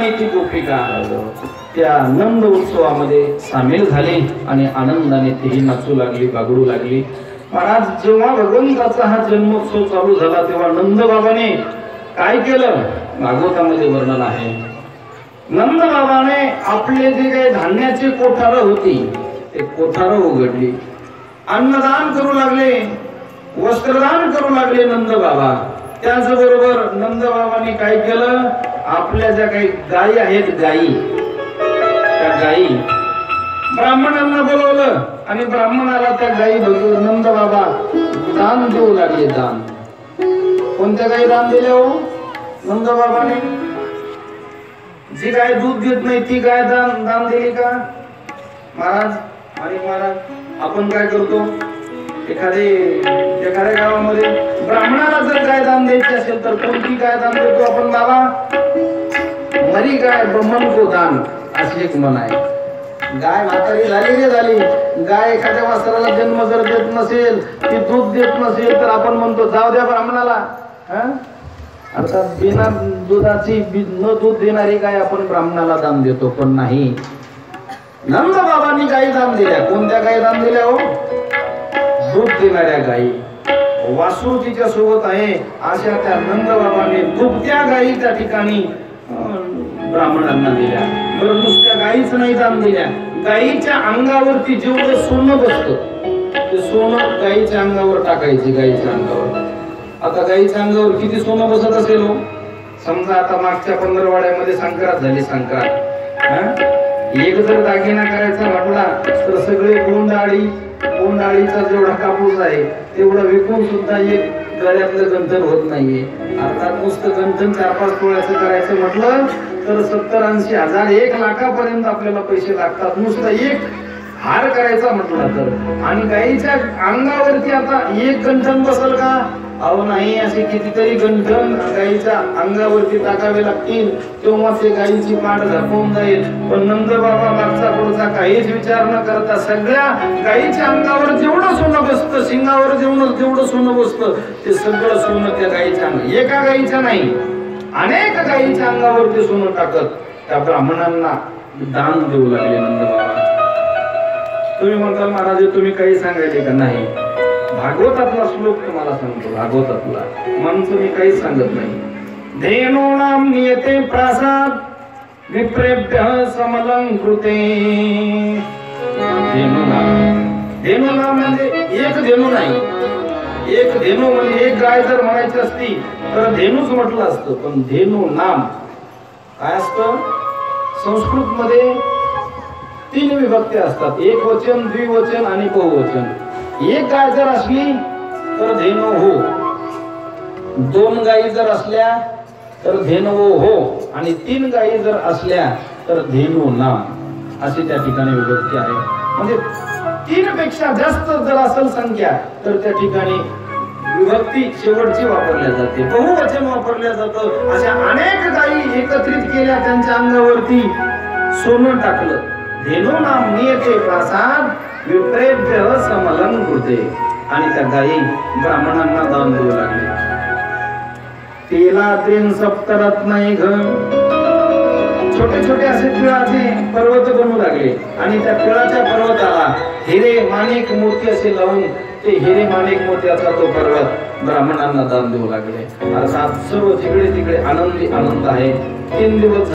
आणि ती गोपिका त्या नंद उत्सवामध्ये सामील झाली आणि आनंदाने तीही नाचू लागली, बागडू लागली. महाराज, जेव्हा भगवंताचा हा जन्मोत्सव चालू झाला तेव्हा नंद बाबाने काय केलं भागवतामध्ये वर्णन आहे. नंद बाबाने आपले जे काही धान्याची कोठार होती ते कोठार उघडली, अन्नदान करू लागले, वस्त्रदान करू लागले नंद बाबा. त्याचबरोबर नंद बाबांनी काय केलं, आपल्या ज्या काही गायी आहेत गायी, त्या गायी ब्राह्मणांना बोलवलं आणि ब्राह्मणाला त्या गायी नंद बाबा दान देऊ लागले. दान कोणत्या गायी दान दिले हो नंद बाबाने? जी गाय दूध देत नाही ती गाय दान दिली का महाराज? आणि महाराज, आपण काय करतो, एखाद्या गावामध्ये ब्राह्मणाला जर गाय दान द्यायची असेल तर कोणती गाय दान देतो आपण? बाबा, मरी गाय ब्रह्मन को दान, अशी एक म्हण आहे. गाय म्हातारी झाली, गाय एखाद्या वासराला जन्म जर देत नसेल, ती दूध देत नसेल तर आपण म्हणतो जाऊ द्या ब्राह्मणाला. आता बिना दुधाची न दूध देणारी गाय आपण ब्राह्मणाला दान देतो, पण नाही. नंद बाबांनी गायी दान दिल्या. कोणत्या गायी दान दिल्या हो? दूध देणाऱ्या गायी. वासरू तिच्या सोबत आहे अशा त्या नंद बाबांनी दुभत्या गायी त्या ठिकाणी ब्राह्मणांना दिल्या. बरं, नुसत्या गायीच नाही दान दिल्या, गायीच्या अंगावरती जेवढं सोनं बसतं ते सोनं गायीच्या अंगावर टाकायचे. गायीच्या अंगावर, आता गायीच्या अंगावर किती सोनं बसत असेल हो? समजा आता मागच्या पंधरवाड्यामध्ये संक्रांत झाली. संक्रांत एक जर दागिना करायचा म्हटला तर सगळे गोंडाळीचा जेवढा कापूस आहे तेवढा विकून सुद्धा एक गळ्यातलं गंठन होत नाहीये. अर्थात नुसतं गंठन 4-5 तोळ्याचं करायचं म्हटलं तर 70-80 हजार 1 लाखापर्यंत आपल्याला पैसे लागतात नुसतं एक हार करायचा म्हटला तर. आणि गायीच्या अंगावरती आता एक गंठन बसल का? अहो नाही, असे कितीतरी गंठन गायीच्या अंगावरती टाकावे लागतील तेव्हा ते गायीची पाठ झाकून जाईल. पण नंद बाबा मागचा पुढचा काहीच विचार न करता सगळ्या गायीच्या अंगावर जेवढं सोनं बसतं, शिंगावर जेवढं सोनं बसतं ते सगळं सोनं त्या गायीच्या एका गायीच्या नाही अनेक गायीच्या अंगावर ते सोनं टाकत त्या ब्राह्मणांना दान देऊ लागले नंद बाबा. तुम्ही म्हणताल महाराज तुम्ही काही सांगायचे का? नाही, भागवतातला श्लोक तुम्हाला सांगतो. भागवतातला म्हणतो, मी काहीच सांगत नाही. धेनूनां नियते प्रासाद विप्रेभ्य समलंकृते. धेनूनां म्हणजे एक धेनू नाही. एक धेनू म्हणजे एक गाय जर म्हणायची असती तर धेनूच म्हटलं असतं, पण धेनू नाम काय असतं? संस्कृत मध्ये 3 विभक्ती असतात, एक वचन, द्विवचन आणि बहुवचन. एक गाय जर असली तर धेनू हो, 2 गायी जर असल्या तर धेनू हो, आणि 3 गायी जर असल्या तर धेनू नाम, अशी त्या ठिकाणी विभक्ती आहे. म्हणजे 3 पेक्षा जास्त जर असेल संख्या तर त्या ठिकाणी विभक्ती शेवटची वापरल्या जाते, बहुवचन वापरल्या जातं. अशा अनेक गायी एकत्रित केल्या, त्यांच्या अंगावरती सोनं टाकलं. धेनू नाम नियते प्रासाद विप्रेभ्य समलंकृते. आणि त्या गायी ब्राह्मणांना दान देऊ लागले. तेला 3 सप्तरत्नै घ, छोटे छोटे असे तिळाचे पर्वत बनवू लागले आणि त्या तिळाच्या पर्वताला हिरे माणिक मोती असे लावून ते हिरे माणिक मोत्याचा तो पर्वत ब्राह्मणांना दान देऊ लागले. अर्थात सर्व जिकडे तिकडे आनंदी आनंद आहे. 3 दिवस